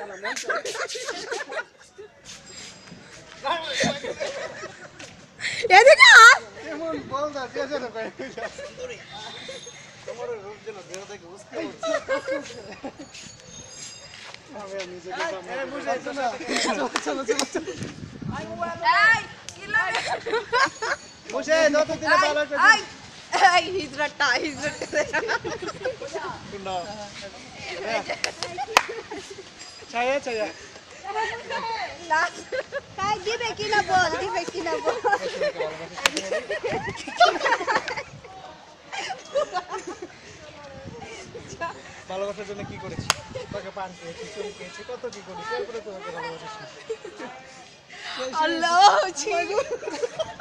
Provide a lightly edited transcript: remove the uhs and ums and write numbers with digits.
এদিকে কেমন বল না পেছনে না কই তোমার রূপ যেন দেহ থেকে উস্কে উঠছে আমি নিজে দেখলাম চলো এই কি লাগে বসে যত দিনে ভালো একটা এই হিজরাটা না ছায়া ছায়া না কাই দিবে কি না বল ভালোবাসার জন্য কি করেছি তোকে পান খেয়েছি চুল খেয়েছি কত কি করেছি এরপরে তোমাকে ভালোবাসিস আল্লাহ